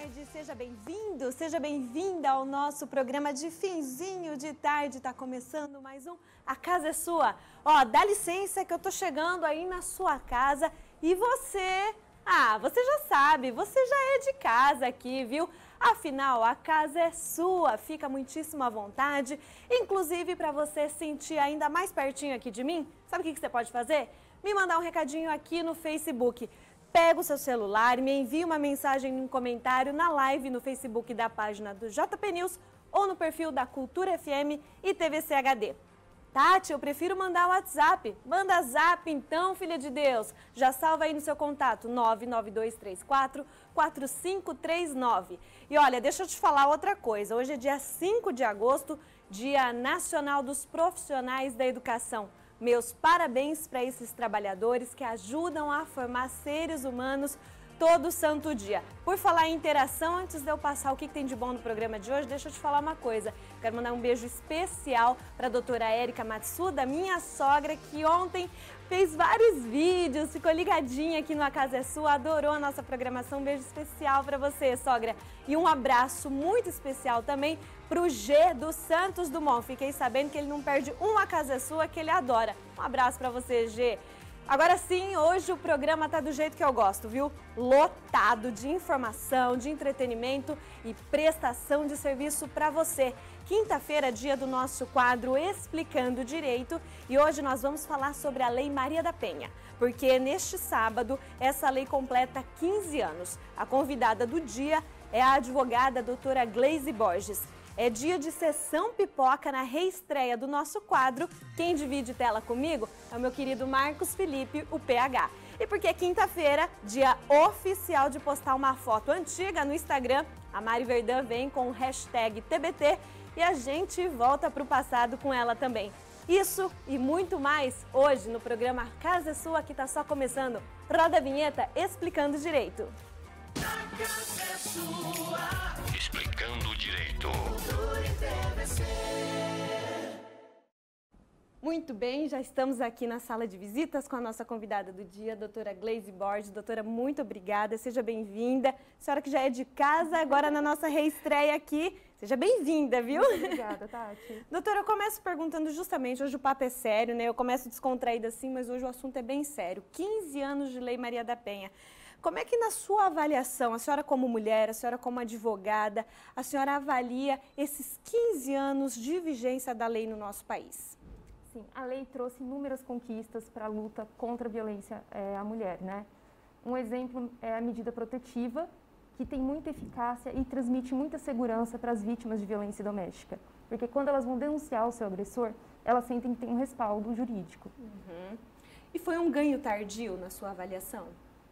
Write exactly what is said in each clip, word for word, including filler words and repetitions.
tarde, seja bem-vindo, seja bem-vinda ao nosso programa de finzinho de tarde. Tá começando mais um A Casa é Sua. Ó, dá licença que eu tô chegando aí na sua casa e você, ah, você já sabe, você já é de casa aqui, viu? Afinal, a casa é sua, fica muitíssimo à vontade, inclusive para você sentir ainda mais pertinho aqui de mim, sabe o que que você pode fazer? Me mandar um recadinho aqui no Facebook. Pega o seu celular e me envia uma mensagem em um comentário na live no Facebook da página do J P News ou no perfil da Cultura F M e T V C H D. Tati, eu prefiro mandar WhatsApp. Manda zap então, filha de Deus. Já salva aí no seu contato nove nove dois três quatro, quatro cinco três nove. E olha, deixa eu te falar outra coisa. Hoje é dia cinco de agosto, Dia Nacional dos Profissionais da Educação. Meus parabéns para esses trabalhadores que ajudam a formar seres humanos todo santo dia. Por falar em interação, antes de eu passar o que tem de bom no programa de hoje, deixa eu te falar uma coisa. Quero mandar um beijo especial para a doutora Érica Matsuda, minha sogra, que ontem fez vários vídeos, ficou ligadinha aqui no A Casa é Sua, adorou a nossa programação. Um beijo especial para você, sogra. E um abraço muito especial também para o G do Santos Dumont. Fiquei sabendo que ele não perde um A Casa é Sua, que ele adora. Um abraço para você, G. Agora sim, hoje o programa tá do jeito que eu gosto, viu? Lotado de informação, de entretenimento e prestação de serviço para você. Quinta-feira, dia do nosso quadro Explicando Direito, e hoje nós vamos falar sobre a Lei Maria da Penha, porque neste sábado essa lei completa quinze anos. A convidada do dia é a advogada doutora Gleise Borges. É dia de sessão pipoca na reestreia do nosso quadro. Quem divide tela comigo é o meu querido Marcos Felipe, o P H. E porque é quinta-feira, dia oficial de postar uma foto antiga no Instagram, a Mari Verdun vem com o hashtag T B T e a gente volta para o passado com ela também. Isso e muito mais hoje no programa A Casa é Sua, que está só começando. Roda a vinheta Explicando Direito. A casa é sua. Explicando Direito. Muito bem, já estamos aqui na sala de visitas com a nossa convidada do dia, doutora Gleise Borges. Doutora, muito obrigada, seja bem-vinda. Senhora que já é de casa, agora na nossa reestreia aqui, seja bem-vinda, viu? Muito obrigada, Tati. Doutora, eu começo perguntando justamente, hoje o papo é sério, né? Eu começo descontraída assim, mas hoje o assunto é bem sério. quinze anos de Lei Maria da Penha. Como é que na sua avaliação, a senhora como mulher, a senhora como advogada, a senhora avalia esses quinze anos de vigência da lei no nosso país? Sim, a lei trouxe inúmeras conquistas para a luta contra a violência é, à mulher, né? Um exemplo é a medida protetiva, que tem muita eficácia e transmite muita segurança para as vítimas de violência doméstica. Porque quando elas vão denunciar o seu agressor, elas sentem que tem um respaldo jurídico. Uhum. E foi um ganho tardio na sua avaliação?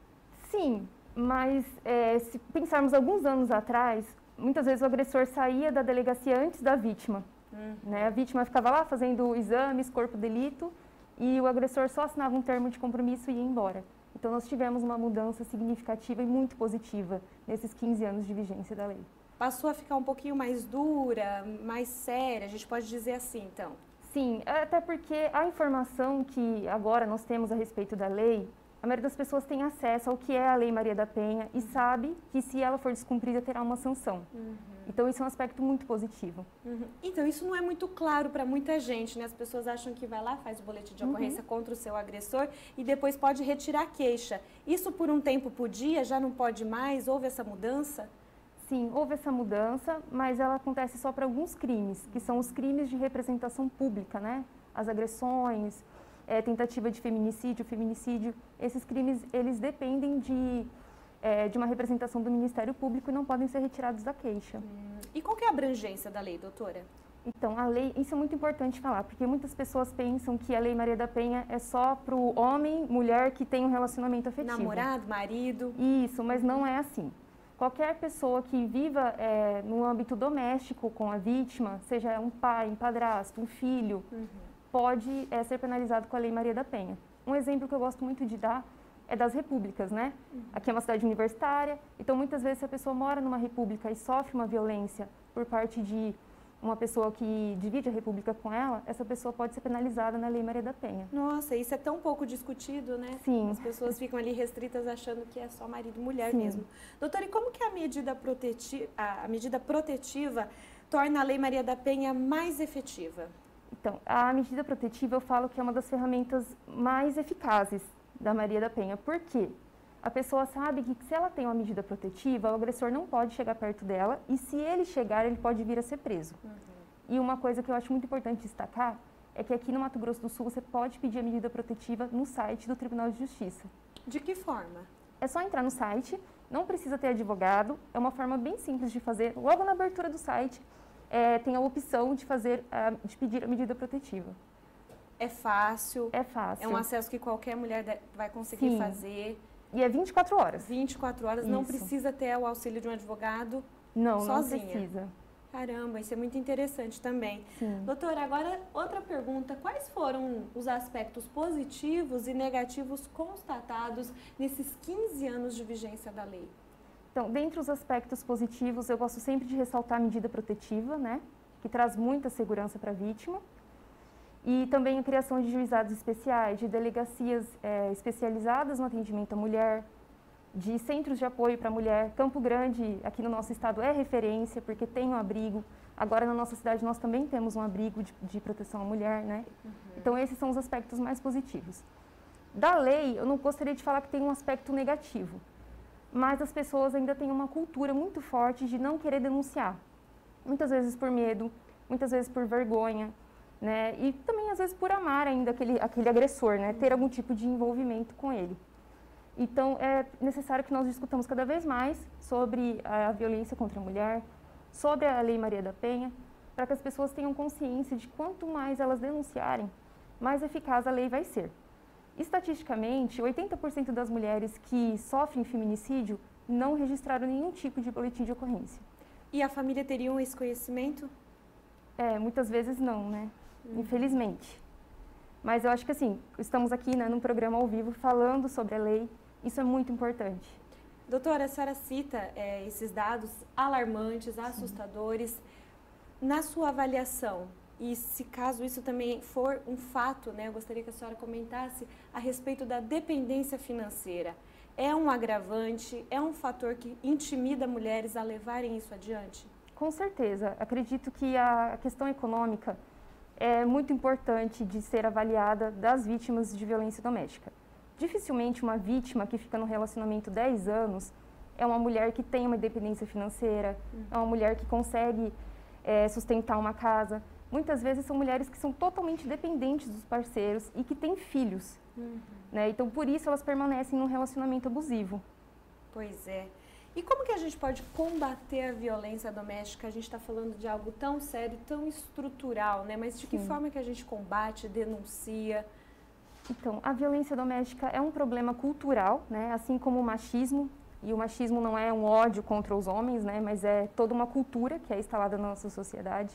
Sim, mas é, se pensarmos alguns anos atrás, muitas vezes o agressor saía da delegacia antes da vítima. Uhum. Né? A vítima ficava lá fazendo exames, corpo de delito, e o agressor só assinava um termo de compromisso e ia embora. Então nós tivemos uma mudança significativa e muito positiva nesses quinze anos de vigência da lei. Passou a ficar um pouquinho mais dura, mais séria, a gente pode dizer assim, então? Sim, até porque a informação que agora nós temos a respeito da lei, a maioria das pessoas tem acesso ao que é a Lei Maria da Penha e sabe que se ela for descumprida terá uma sanção. Uhum. Então isso é um aspecto muito positivo. Uhum. Então isso não é muito claro para muita gente, né? As pessoas acham que vai lá, faz o boletim de ocorrência uhum. contra o seu agressor e depois pode retirar a queixa. Isso por um tempo podia, já não pode mais? Houve essa mudança? Sim, houve essa mudança, mas ela acontece só para alguns crimes, que são os crimes de representação pública, né? As agressões, é, tentativa de feminicídio, feminicídio. Esses crimes, eles dependem de, é, de uma representação do Ministério Público e não podem ser retirados da queixa. Hum. E qual que é a abrangência da lei, doutora? Então, a lei, isso é muito importante falar, porque muitas pessoas pensam que a Lei Maria da Penha é só para o homem, mulher que tem um relacionamento afetivo. Namorado, marido. Isso, mas não é assim. Qualquer pessoa que viva é, no âmbito doméstico com a vítima, seja um pai, um padrasto, um filho, uhum. pode é, ser penalizado com a Lei Maria da Penha. Um exemplo que eu gosto muito de dar é das repúblicas, né? Uhum. Aqui é uma cidade universitária, então muitas vezes se a pessoa mora numa república e sofre uma violência por parte de uma pessoa que divide a república com ela, essa pessoa pode ser penalizada na Lei Maria da Penha. Nossa, isso é tão pouco discutido, né? Sim. As pessoas ficam ali restritas achando que é só marido e mulher Sim. mesmo. Doutora, e como que a medida, proteti a medida protetiva torna a Lei Maria da Penha mais efetiva? Então, a medida protetiva eu falo que é uma das ferramentas mais eficazes da Maria da Penha. Por quê? A pessoa sabe que se ela tem uma medida protetiva, o agressor não pode chegar perto dela e se ele chegar, ele pode vir a ser preso. Uhum. E uma coisa que eu acho muito importante destacar é que aqui no Mato Grosso do Sul você pode pedir a medida protetiva no site do Tribunal de Justiça. De que forma? É só entrar no site, não precisa ter advogado, é uma forma bem simples de fazer. Logo na abertura do site, é, tem a opção de, fazer, a, de pedir a medida protetiva. É fácil? É fácil. É um acesso que qualquer mulher vai conseguir Sim. fazer? E é vinte e quatro horas. vinte e quatro horas, Isso. não precisa ter o auxílio de um advogado não, sozinha? Não, precisa. Caramba, isso é muito interessante também. Sim. Doutora, agora outra pergunta. Quais foram os aspectos positivos e negativos constatados nesses quinze anos de vigência da lei? Então, dentre os aspectos positivos, eu gosto sempre de ressaltar a medida protetiva, né? Que traz muita segurança para a vítima. E também a criação de juizados especiais, de delegacias é, especializadas no atendimento à mulher, de centros de apoio para a mulher. Campo Grande, aqui no nosso estado, é referência, porque tem um abrigo. Agora, na nossa cidade, nós também temos um abrigo de, de proteção à mulher, né? Uhum. Então, esses são os aspectos mais positivos. Da lei, eu não gostaria de falar que tem um aspecto negativo, mas as pessoas ainda têm uma cultura muito forte de não querer denunciar. Muitas vezes por medo, muitas vezes por vergonha, né? E também, às vezes, por amar ainda aquele, aquele agressor, né? Ter algum tipo de envolvimento com ele. Então, é necessário que nós discutamos cada vez mais sobre a violência contra a mulher, sobre a Lei Maria da Penha, para que as pessoas tenham consciência de quanto mais elas denunciarem, mais eficaz a lei vai ser. Estatisticamente, oitenta por cento das mulheres que sofrem feminicídio não registraram nenhum tipo de boletim de ocorrência. E a família teria esse conhecimento? É, muitas vezes não, né? Infelizmente. Mas eu acho que assim, estamos aqui, né, num programa ao vivo falando sobre a lei, isso é muito importante. Doutora, a senhora cita é, esses dados alarmantes, assustadores. Sim. Na sua avaliação, e se caso isso também for um fato, né, eu gostaria que a senhora comentasse a respeito da dependência financeira. É um agravante, é um fator que intimida mulheres a levarem isso adiante? Com certeza. Acredito que a questão econômica é muito importante de ser avaliada das vítimas de violência doméstica. Dificilmente uma vítima que fica no relacionamento dez anos é uma mulher que tem uma independência financeira, uhum. é uma mulher que consegue é, sustentar uma casa. Muitas vezes são mulheres que são totalmente dependentes dos parceiros e que têm filhos. Uhum. Né? Então, por isso, elas permanecem num relacionamento abusivo. Pois é. E como que a gente pode combater a violência doméstica? A gente está falando de algo tão sério, tão estrutural, né? Mas de que Sim. forma que a gente combate, denuncia? Então, a violência doméstica é um problema cultural, né? Assim como o machismo. E o machismo não é um ódio contra os homens, né? Mas é toda uma cultura que é instalada na nossa sociedade.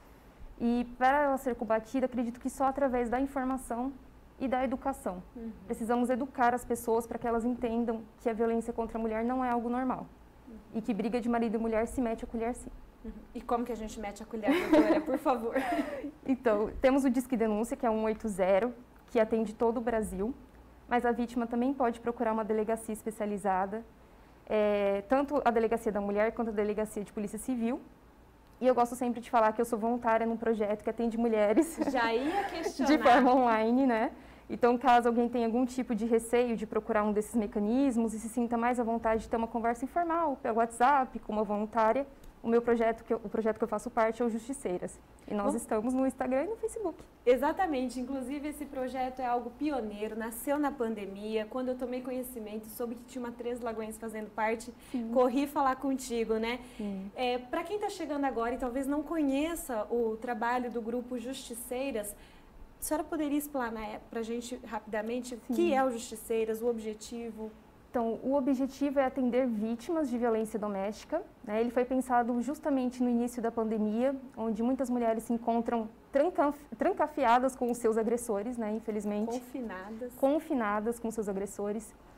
E para ela ser combatida, acredito que só através da informação e da educação. Uhum. Precisamos educar as pessoas para que elas entendam que a violência contra a mulher não é algo normal. Uhum. E que briga de marido e mulher se mete a colher sim. Uhum. E como que a gente mete a colher, doutora, por favor? Então, temos o Disque Denúncia, que é um oito zero, que atende todo o Brasil, mas a vítima também pode procurar uma delegacia especializada, é, tanto a Delegacia da Mulher quanto a Delegacia de Polícia Civil. E eu gosto sempre de falar que eu sou voluntária num projeto que atende mulheres Já ia questionar. de forma online, né? Então, caso alguém tenha algum tipo de receio de procurar um desses mecanismos e se sinta mais à vontade de ter uma conversa informal pelo WhatsApp, com uma voluntária, o meu projeto, que eu, o projeto que eu faço parte é o Justiceiras. E nós Bom, estamos no Instagram e no Facebook. Exatamente. Inclusive, esse projeto é algo pioneiro, nasceu na pandemia. Quando eu tomei conhecimento, soube que tinha uma Três Lagoinhas fazendo parte, Sim. corri falar contigo, né? É, para quem está chegando agora e talvez não conheça o trabalho do grupo Justiceiras, a senhora poderia explanar para a gente rapidamente Sim. o que é o Justiceiras, o objetivo? Então, o objetivo é atender vítimas de violência doméstica, né? Ele foi pensado justamente no início da pandemia, onde muitas mulheres se encontram tranca, trancafiadas com os seus agressores, né? Infelizmente. Confinadas. Confinadas com seus agressores.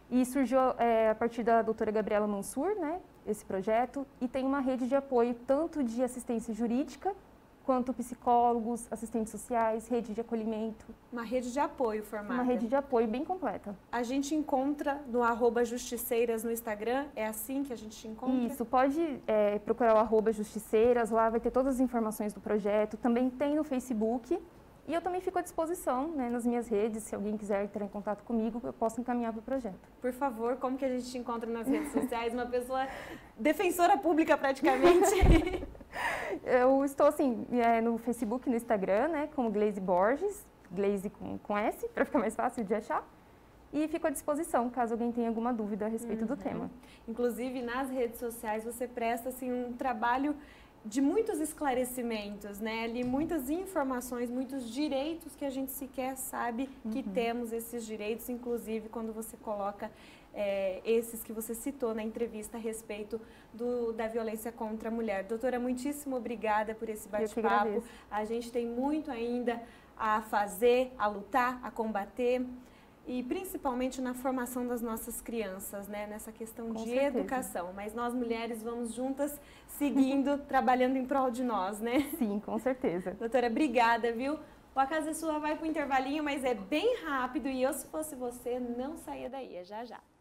E surgiu é, a partir da doutora Gabriela Mansur, né, esse projeto, e tem uma rede de apoio tanto de assistência jurídica, quanto psicólogos, assistentes sociais, rede de acolhimento. Uma rede de apoio formada. Uma rede de apoio bem completa. A gente encontra no arroba justiceiras no Instagram, é assim que a gente encontra? Isso, pode é, procurar o arroba justiceiras, lá vai ter todas as informações do projeto, também tem no Facebook. E eu também fico à disposição, né, nas minhas redes, se alguém quiser entrar em contato comigo, eu posso encaminhar para o projeto. Por favor, como que a gente te encontra nas redes sociais? Uma pessoa defensora pública praticamente. Eu estou assim, é, no Facebook e no Instagram, né, como Glaze Borges, Glaze com, com S, para ficar mais fácil de achar. E fico à disposição, caso alguém tenha alguma dúvida a respeito uhum. do tema. Inclusive, nas redes sociais, você presta assim, um trabalho de muitos esclarecimentos, né? Ali muitas informações, muitos direitos que a gente sequer sabe que uhum. temos esses direitos, inclusive quando você coloca é, esses que você citou na entrevista a respeito do, da violência contra a mulher. Doutora, muitíssimo obrigada por esse bate-papo. A gente tem muito ainda a fazer, a lutar, a combater. E principalmente na formação das nossas crianças, né? Nessa questão Com de certeza. educação. Mas nós mulheres vamos juntas seguindo, trabalhando em prol de nós, né? Sim, com certeza. Doutora, obrigada, viu? O A Casa é Sua vai para o intervalinho, mas é bem rápido e eu, se fosse você, não saía daí. É já já.